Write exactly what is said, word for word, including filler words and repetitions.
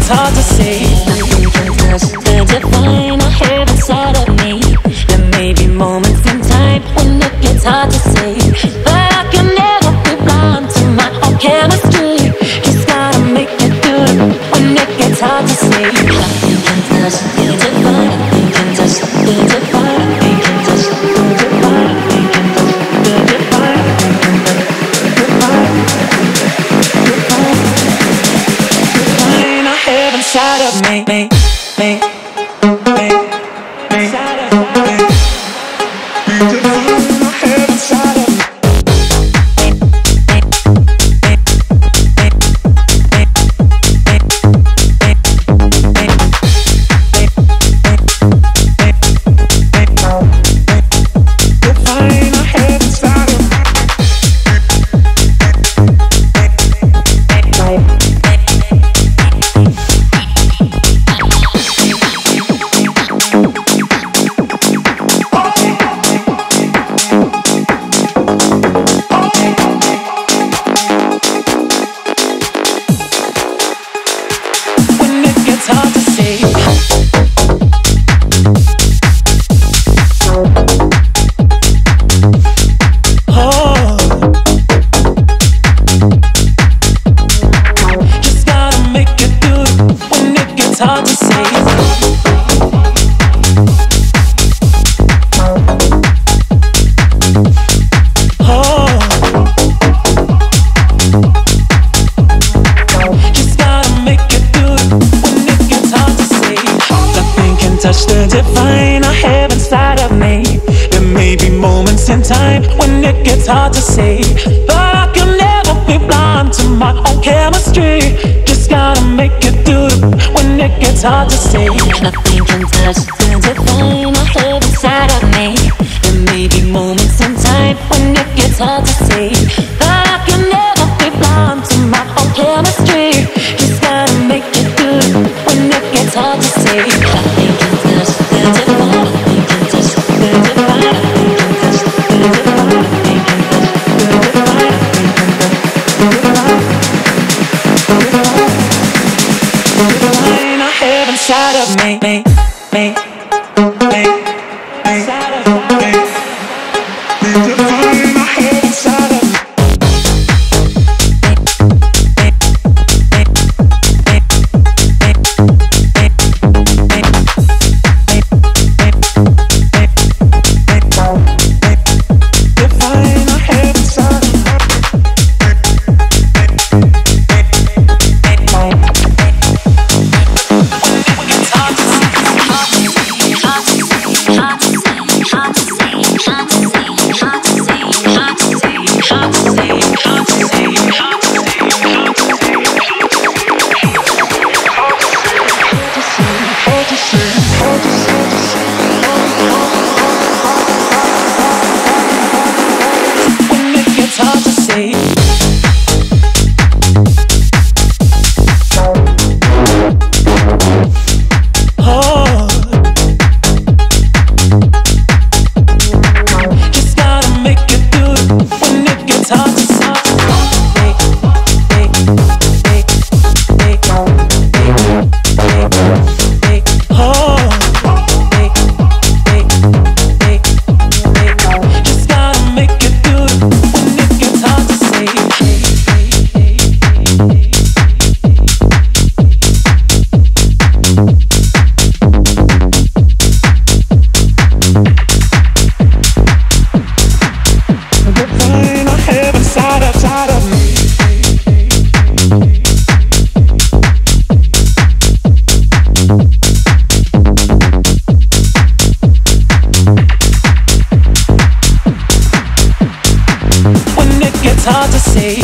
gets hard to say. Nothing can touch the divine I have inside of me. There may be moments in time when it gets hard to say, but I can never be blind to my own chemistry. Just gotta make it good when it gets hard to say. Nothing can touch the divine. Nothing can touch the divine. Nothing can touch the divine. Nothing can touch the divine. Nothing can I have inside of me, me, me, me, me, inside of me, I have inside of me. Touch the divine I have inside of me. There may be moments in time when it gets hard to say, but I can never be blind to my own chemistry. Just gotta make it through when it gets hard to say. Nothing can touch the divine I have inside of me. There may be moments in time when it gets hard to say, but I can never be blind to my own chemistry. Just gotta make it through when it gets hard to say. Nothing can touch the divine. Nothing can touch the divine. Nothing can touch the divine. Nothing can touch the divine. The divine I have inside of me, me, me, me, inside of me. The divine I have inside of me. Hard to say.